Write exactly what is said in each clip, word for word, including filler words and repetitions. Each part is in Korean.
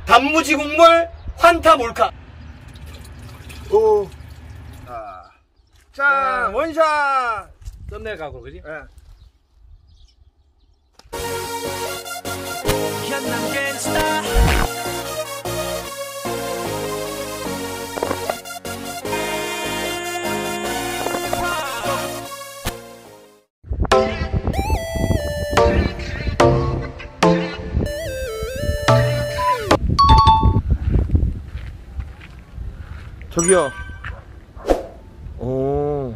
단무지 국물 환타 몰카. 오. 자, 자, 원샷. 썸네일 각으로, 그지? 예. 현남 갱스타. 저기요. 오.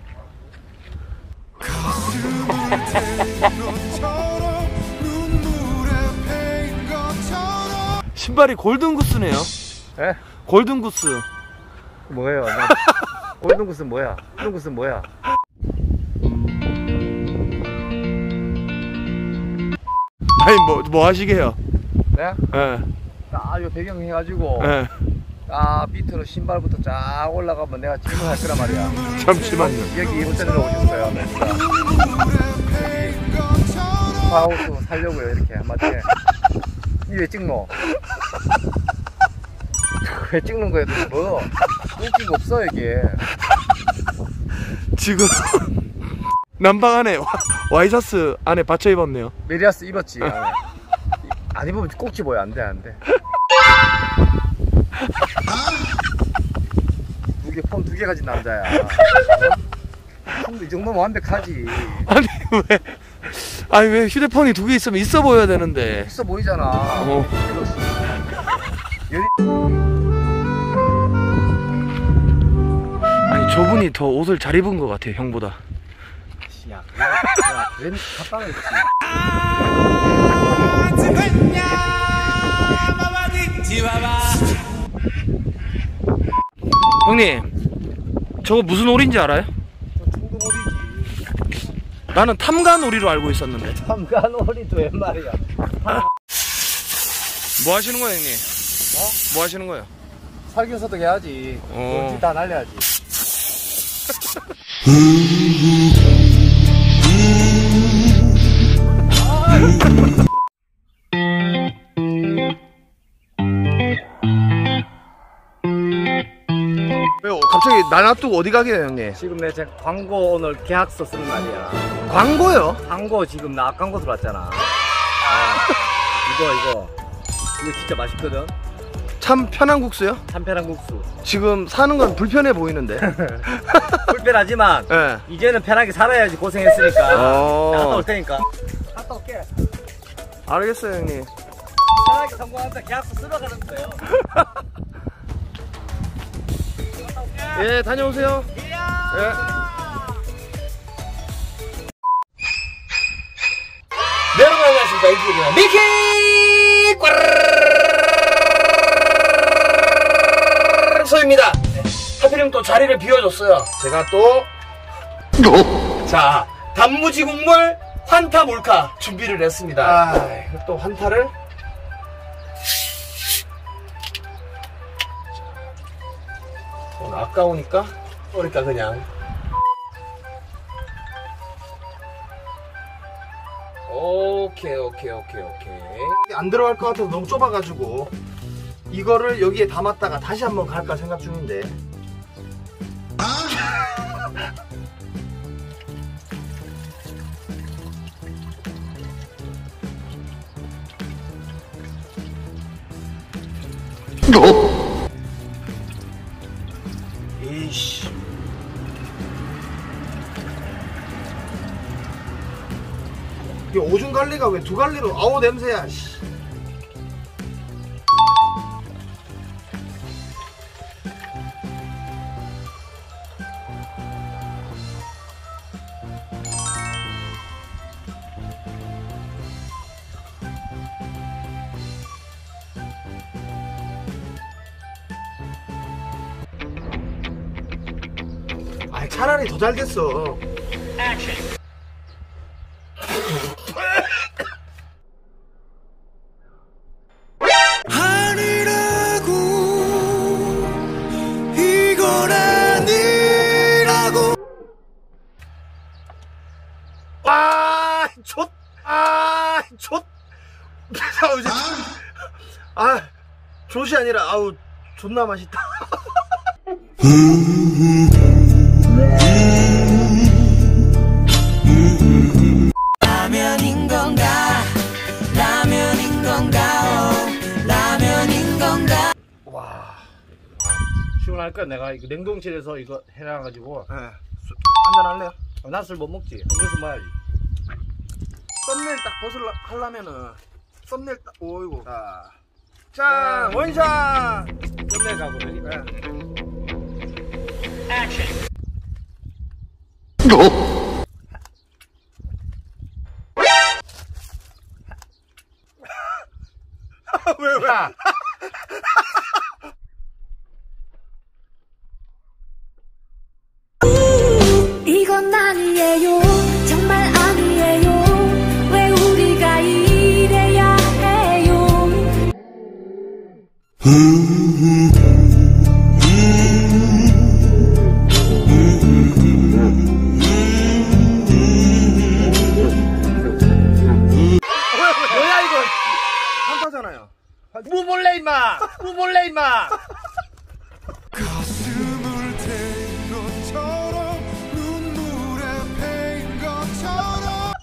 신발이 골든구스네요. 예? 골든구스. 뭐예요? 골든구스 뭐야? 골든구스 뭐야? 아니 뭐 뭐 하시게요? 네? 예. 딱 요 배경 해가지고 예. 딱 밑으로 신발부터 쫙 올라가면 내가 질문할 거란 말이야. 잠시만요. 여기 운전을 오셨어요. 멘트가. 파우스 살려고요. 이렇게 한마디. 이 왜 찍노? 왜 찍는 거야? 뭐? 웃기가 없어 이게. 지금 난방 안에 와, 와이셔츠 안에 받쳐 입었네요. 메리아스 입었지. 안에. 안 입으면 꼭지 보여. 안 돼, 안 돼. 두 개, 폰 두 개 가진 남자야. 폰도 이 정도면 완벽하지. 아니 왜? 아니 왜 휴대폰이 두 개 있으면 있어 보여야 되는데. 있어 보이잖아. 어. 열이... 아니 저분이 더 옷을 잘 입은 것 같아요, 형보다. 야, 야, 웬 가방을 입지? 형님, 저거 무슨 오리인지 알아요? 저 청금오리지. 나는 탐관오리로 알고 있었는데. 탐관오리도 웬 말이야? 뭐 하시는 거예요, 형님? 어? 뭐 하시는 거예요? 살균소독 해야지. 어. 먼지 다 날려야지. 왜요? 갑자기 나 놔두고 어디 가게요, 형님? 지금 내 제 광고 오늘 계약서 쓰는 날이야. 광고요? 광고 지금 나 광고 들어왔잖아. 어. 이거 이거 이거 진짜 맛있거든. 참 편한 국수요? 참편한 국수. 지금 사는 건 불편해 보이는데. 불편하지만 네. 이제는 편하게 살아야지. 고생했으니까. 어. 나 갔다 올 테니까. 갔다 올게. 알겠어요, 형님. 편하게 성공한다. 계약서 쓰러 가는 거예요. 예, 다녀오세요. 예. 네, 여러분 안녕하십니까. 인기입니다. 미키 꽈르소입니다. 하필이면 또 자리를 비워줬어요. 제가 또 자, 단무지 국물 환타 몰카 준비를 했습니다. 아, 이거 또 환타를 오늘 아까우니까 그러니까 그냥 오케이 오케이 오케이 오케이. 안 들어갈 것 같아서 너무 좁아가지고 이거를 여기에 담았다가 다시 한번 갈까 생각 중인데. 이씨. 이게 오줌 갈리가 왜 두 갈리로? 아우 냄새야. 씨. 아, 차라리 더 잘 됐어. 아니라고 이건 아니라고. 아, 좆, 아, 좆. 아, 이제 아, 조, 조, 조, 조, 조, 조, 조, 조, 조, 조, 조, 조, 조, 조, 조, 조, 조, 조, 아니라 아우 존나 맛있다. 라면인 건가 라면인 건가 오, 라면인 건가. 와 시원할까? 내가 이거 냉동실에서 이거 해놔가지고. 네. 한잔 할래요? 어, 나 술 못 먹지. 음료수 마야지. 썸네일 딱 벗으려 하려면은 썸네일 딱 오이고 자, 자 원샷 끝내 가고. 네. 왜 왜? 자, 이건 아니에요 정말 아니에요 왜 우리가 이래야 해요. 뭐야 이거? 한타잖아요. 무 볼래 임마. 무 볼래 임마. 가슴을 태인 것처럼 눈물에 패인 것처럼.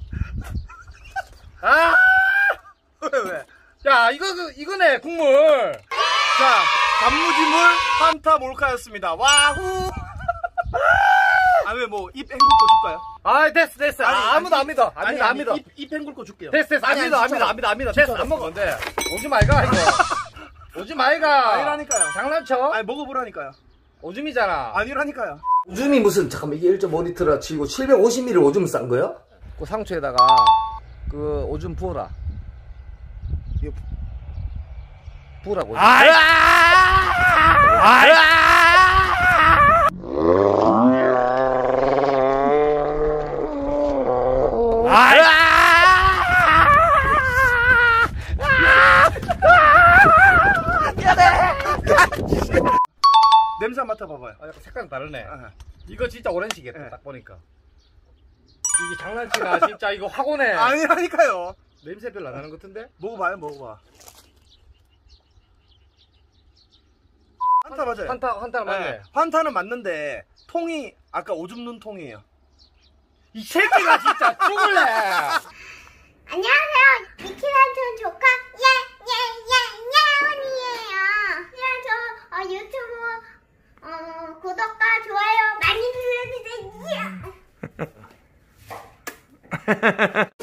아, 왜 왜? 야 이거 그 이거네 국물. 자 단무지물 한타 몰카였습니다. 와후. 아 왜 뭐 입 헹굴 거 줄까요? 아 됐어 됐어. 아니, 아, 아무도 안 믿어. 안 아니, 믿어 안 아니, 믿어. 입, 입 헹굴 거 줄게요. 됐어 됐어. 안 아니, 믿어 아니, 안 믿어 진짜로. 안 믿어 안 믿어. 진짜로. 됐어 안 먹어. 근데 오지 말가 이거. 오지 말가. 아니라니까요. 장난쳐? 아니 먹어보라니까요. 오줌이잖아. 아니라니까요. 오줌이 무슨 잠깐만 이게 일 점 오 리터라 치고 칠백오십 밀리리터 오줌 싼 거야? 그 상추에다가 그 오줌 부어라. 이거 부으라고. 아이. 냄새 한번 맡아봐봐요. 아, 약간 색깔 다르네. 아, 이거 진짜 오렌지겠다. 네. 딱 보니까. 이게 장난치나 진짜 이거 확 오네. 아니라니까요. 냄새 별로 안 나는 것 같은데? 먹어봐요, 먹어봐. 환타 맞아요. 환타 환타는 맞네. 네, 환타는 맞는데 통이 아까 오줌 눈 통이에요. 이 새끼가 진짜 죽을래. 안녕하세요. 미키란촌 조카 예예예예원이에요. 그냥 저 어, 유튜브 어, 구독과 좋아요 많이 눌러주세요.